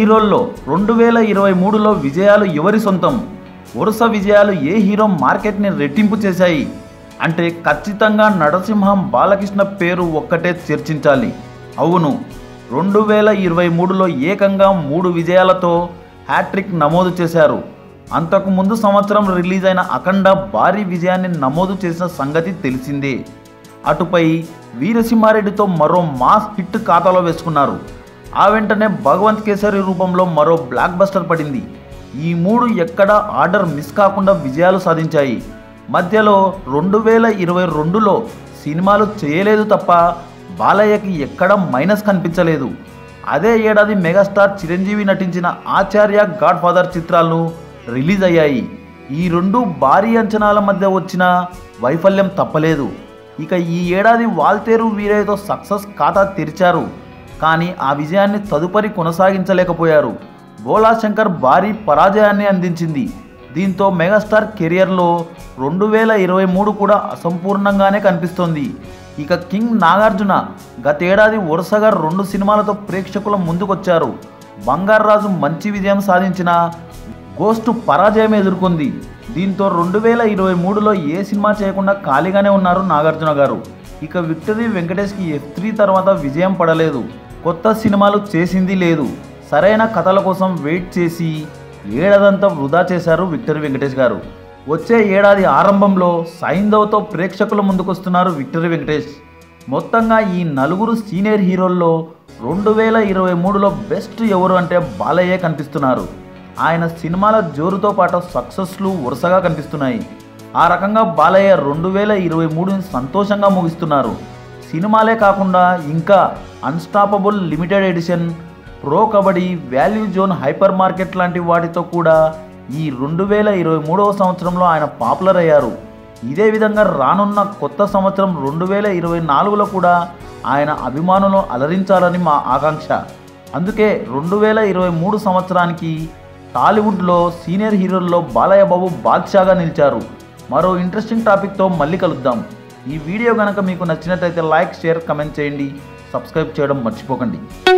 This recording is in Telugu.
హీరోల్లో 2023లో విజయాలు ఎవరి సొంతం? వరుస విజయాలు ఏ హీరో మార్కెట్ని రెట్టింపు చేశాయి అంటే ఖచ్చితంగా నరసింహం బాలకృష్ణ పేరు ఒక్కటే చర్చించాలి. అవును, 2023లో ఏకంగా 3 విజయాలతో హ్యాట్రిక్ నమోదు చేశారు. అంతకు ముందు సంవత్సరం రిలీజ్ అయిన అఖండ భారీ విజయాన్ని నమోదు చేసిన సంగతి తెలిసిందే. అటుపై వీరసింహారెడ్డితో మరో మాస్ హిట్ ఖాతాలో వేసుకున్నారు. ఆ వెంటనే భగవంత్ కేసరి రూపంలో మరో బ్లాక్ బస్టర్ పడింది. ఈ 3 ఎక్కడ ఆర్డర్ మిస్ కాకుండా విజయాలు సాధించాయి. మధ్యలో 2022లో సినిమాలు చేయలేదు తప్ప బాలయ్యకి ఎక్కడ మైనస్ కనిపించలేదు. అదే ఏడాది మెగాస్టార్ చిరంజీవి నటించిన ఆచార్య గాడ్ ఫాదర్ చిత్రాలు రిలీజ్ అయ్యాయి. ఈ 2 భారీ అంచనాల మధ్య వచ్చిన వైఫల్యం తప్పలేదు. ఇక ఈ ఏడాది వాల్తేరు వీరయ్యతో సక్సెస్ ఖాతా తెరిచారు. కానీ ఆ విజయాన్ని తదుపరి కొనసాగించలేకపోయారు. బోలా శంకర్ భారీ పరాజయాన్ని అందించింది. దీంతో మెగాస్టార్ కెరియర్లో 2023 కూడా అసంపూర్ణంగానే కనిపిస్తోంది. ఇక కింగ్ నాగార్జున గతేడాది వరుసగా 2 సినిమాలతో ప్రేక్షకుల ముందుకొచ్చారు. బంగారాజు మంచి విజయం సాధించిన గోస్ట్ పరాజయం ఎదుర్కొంది. దీంతో 2023లో ఏ సినిమా చేయకుండా ఖాళీగానే ఉన్నారు నాగార్జున గారు. ఇక విక్టరీ వెంకటేష్కి F3 తర్వాత విజయం పడలేదు. కొత్త సినిమాలు చేసింది లేదు. సరైన కథల కోసం వెయిట్ చేసి ఏడాదంతా వృధా చేశారు విక్టరీ వెంకటేష్ గారు. వచ్చే ఏడాది ఆరంభంలో సైంధవ్తో ప్రేక్షకుల ముందుకొస్తున్నారు విక్టరీ వెంకటేష్. మొత్తంగా ఈ 4 సీనియర్ హీరోల్లో 2023లో బెస్ట్ ఎవరు అంటే బాలయ్యే కనిపిస్తున్నారు. ఆయన సినిమాల జోరుతో పాటు సక్సెస్లు వరుసగా కనిపిస్తున్నాయి. ఆ రకంగా బాలయ్య 2023ని సంతోషంగా ముగిస్తున్నారు. సినిమాలే కాకుండా ఇంకా unstoppable limited edition, pro Kabaddi, Value Zone, hypermarket లాంటి వాటితో కూడా ఈ 2023వ సంవత్సరంలో ఆయన పాపులర్ అయ్యారు. ఇదే విధంగా రానున్న కొత్త సంవత్సరం 2024లో కూడా ఆయన అభిమానులను అలరించాలని మా ఆకాంక్ష. అందుకే 2023 సంవత్సరానికి టాలీవుడ్లో సీనియర్ హీరోల్లో బాలయ్య బాబు బాద్షాగా నిలిచారు. మరో ఇంట్రెస్టింగ్ టాపిక్తో మళ్ళీ కలుద్దాం. ఈ వీడియో కనుక మీకు నచ్చినట్లయితే లైక్, షేర్, కమెంట్ చేయండి. సబ్స్క్రైబ్ చేయడం మర్చిపోకండి.